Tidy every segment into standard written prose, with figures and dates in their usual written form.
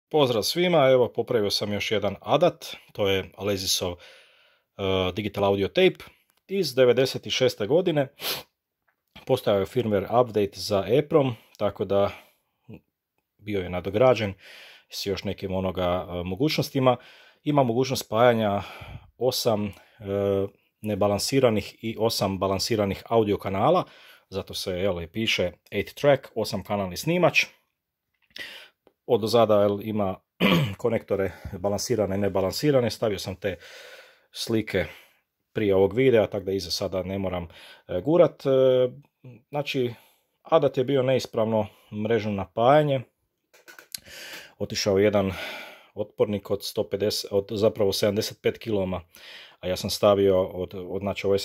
Pozdrav svima, evo popravio sam još jedan ADAT, to je Alesisov digital audio tape iz 96. godine. Postojao je firmware update za EEPROM, tako da bio je nadograđen s još nekim mogućnostima. Ima mogućnost spajanja 8 nebalansiranih i 8 balansiranih audio kanala, zato se piše 8 track, 8 kanalni snimač. Odozada ima konektore balansirane i nebalansirane, stavio sam te slike prije ovog videa, tako da iza sada ne moram gurat. Znači, ADAT je bio neispravno mrežno napajanje, otišao jedan otpornik od 75 kiloohma, a ja sam stavio znači ovo je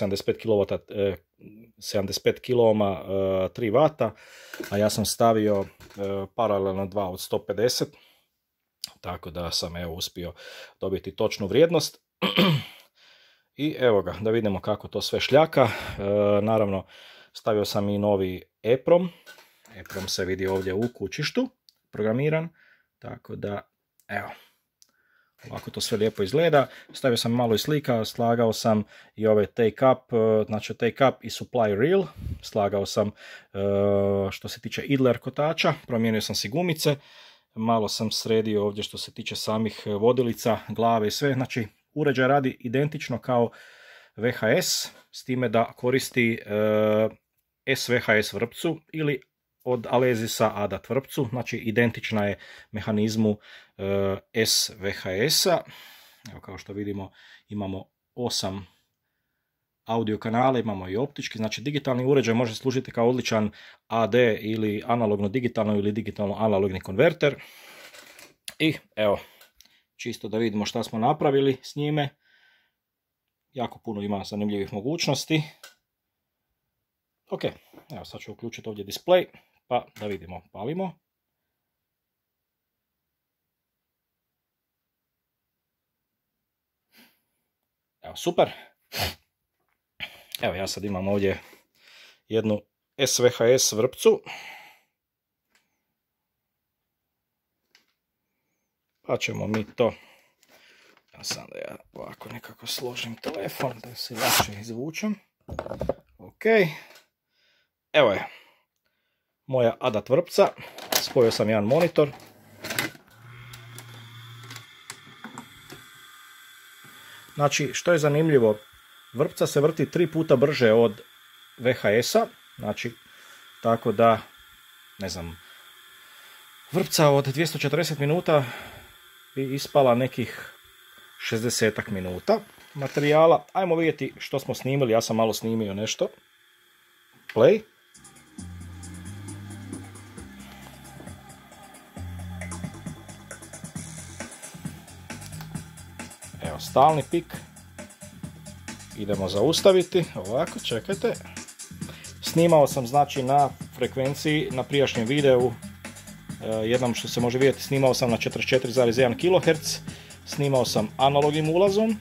75 kiloohma 3 vata, a ja sam stavio paralelno 2 od 150, tako da sam uspio dobiti točnu vrijednost. I evo ga, da vidimo kako to sve šljaka. Naravno, stavio sam i novi EEPROM. EEPROM se vidi ovdje u kućištu, programiran, tako da evo, ovako to sve lijepo izgleda. Stavio sam malo i slika, slagao sam i ove take up, znači take up i supply reel. Slagao sam što se tiče idler kotača, promijenio sam si gumice, malo sam sredio ovdje što se tiče samih vodilica, glave i sve. Znači, uređaj radi identično kao VHS, s time da koristi S-VHS vrpcu ili od Alesisa ADAT vrpcu, znači identična je mehanizmu S-VHS-a. Evo, kao što vidimo, imamo 8 audio kanala, imamo i optički, znači digitalni uređaj može služiti kao odličan AD ili analogno digitalno ili digitalno analogni konverter. I evo, čisto da vidimo šta smo napravili s njime. Jako puno ima zanimljivih mogućnosti. Ok, evo sad ću uključiti ovdje display, pa da vidimo, palimo. Evo, super. Evo, ja sad imam ovdje jednu S-VHS vrpcu. Pa ćemo mi to, sad da ja ovako nekako složim telefon da se lakše izvučem. Ok, evo je moja ADAT vrpca, spojio sam jedan monitor. Znači, što je zanimljivo, vrpca se vrti 3 puta brže od VHS-a, znači, tako da, ne znam, vrpca od 240 minuta bi ispala nekih 60 minuta materijala. Ajmo vidjeti što smo snimili, ja sam malo snimio nešto. Play. Evo, stalni pik. Idemo zaustaviti, ovako, čekajte. Snimao sam, znači, na frekvenciji, na prijašnjem videu, jednom što se može vidjeti, snimao sam na 44,1 kHz, snimao sam analognim ulazom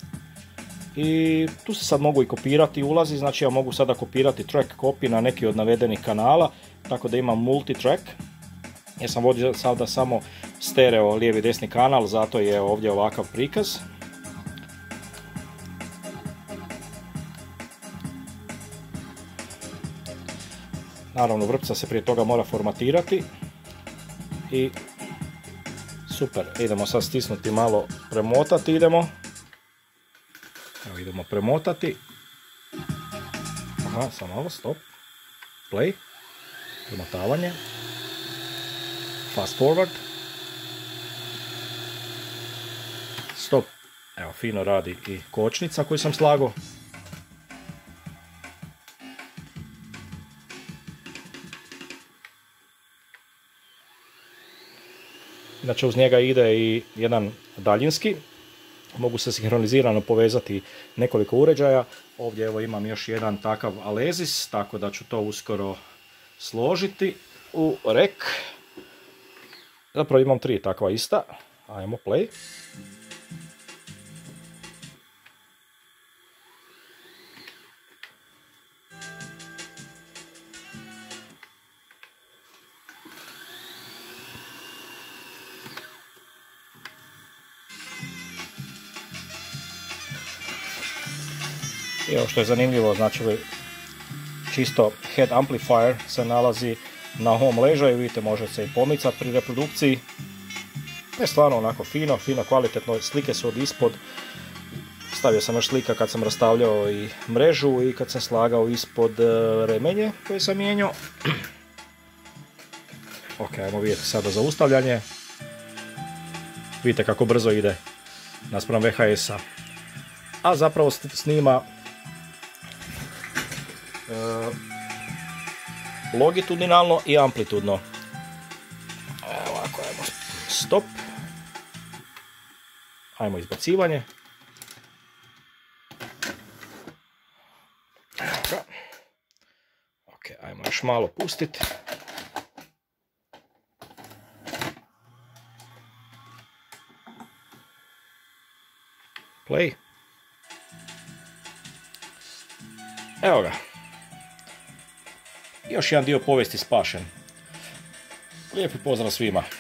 i tu se sad mogu i kopirati ulazi, znači ja mogu sada kopirati track copy na neki od navedenih kanala, tako da imam multitrack. Ja sam vodio sada samo stereo lijevi i desni kanal, zato je ovdje ovakav prikaz. Naravno, vrpca se prije toga mora formatirati. I super, idemo sad stisnuti malo, premotati idemo. Evo, idemo premotati. Aha, samo malo, stop. Play. Premotavanje. Fast forward. Stop. Evo, fino radi i kočnica koju sam slagao. Inače, uz njega ide i jedan daljinski. Mogu se sinhronizirano povezati nekoliko uređaja. Ovdje evo imam još jedan takav Alesis, tako da ću to uskoro složiti u rek. Zapravo imam 3 takva ista. Ajmo play. I ovo što je zanimljivo, znači čisto head amplifier se nalazi na ovom ležaju, vidite može se i pomicati pri reprodukciji. Je stvarno onako fino kvalitetno, slike su od ispod. Stavio sam još slika kad sam rastavljao i mrežu i kad sam slagao ispod remenje koje sam mijenjao. Ok, ajmo vidjeti sada zaustavljanje. Vidite kako brzo ide naspram VHS-a. A zapravo snima longitudinalno i amplitudno. Evo ovako, ajmo stop. Ajmo izbacivanje. Ok, ajmo još malo pustiti. Play. Evo ga. Još jedan dio povijesti spašen. Lijepi pozdrav svima.